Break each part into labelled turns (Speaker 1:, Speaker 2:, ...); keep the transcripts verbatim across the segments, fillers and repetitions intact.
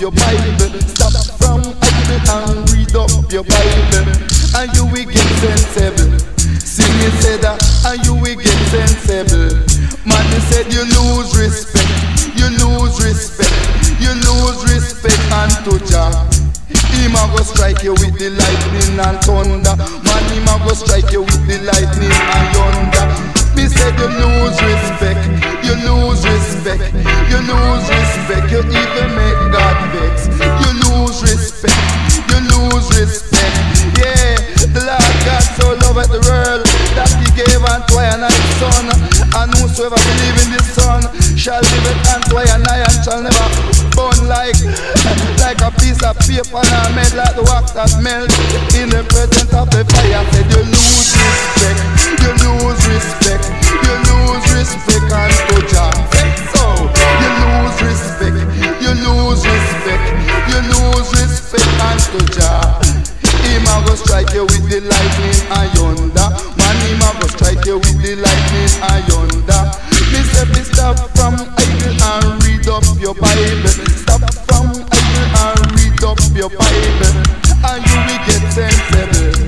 Speaker 1: your Bible. Stop from idle and read up your Bible, and you will get sensible. Sing it said that, and you will get sensible. Man, they said you lose respect, you lose respect, you lose respect unto Jah. Him a go strike you with the lightning and thunder. Man, him a go strike you with the lightning and thunder. Me said you lose respect, you lose respect, you lose respect. You even make God vex. You lose respect, you lose respect. Yeah, the Lord God so loved the world that He gave unto I and I His Son. And whosoever believe in the Son shall live it unto I and I, and shall never burn like like a piece of paper and made like the wax that melt in the presence of the fire. Said you lose respect, you lose respect, you lose respect unto Jah. So you lose respect, you lose respect, you lose respect unto Jah. Him a go strike you with the lightning and yonder. Man, him a go strike you with the lightning and yonder. Me say me stop from idle and read up your Bible. Stop from idle and read up your Bible, and you will get sensible.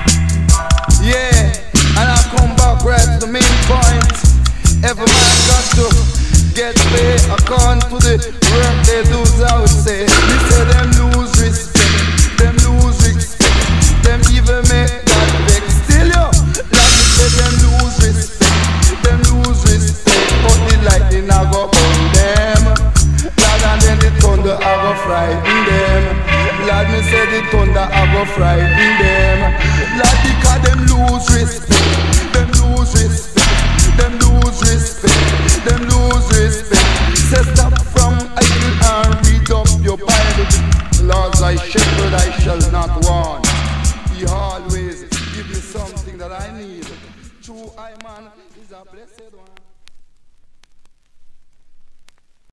Speaker 1: Yeah, and I come back right to the main point. Every man got to get paid according to the work they do. I would say, me say them lose respect, them lose respect, them even make God vex. Still yo, like me say them lose respect, them lose respect. But the lightning a go burn them, Lord, and then the thunder a go frighten them. Lord, me say the thunder a go frighten them. Lord, because them lose respect, them lose respect, them lose respect, them lose respect. Say stop from idle and read up your Bible. Lord, thy shepherd I shall not want. He always give me something that I need. True I man is a blessed one.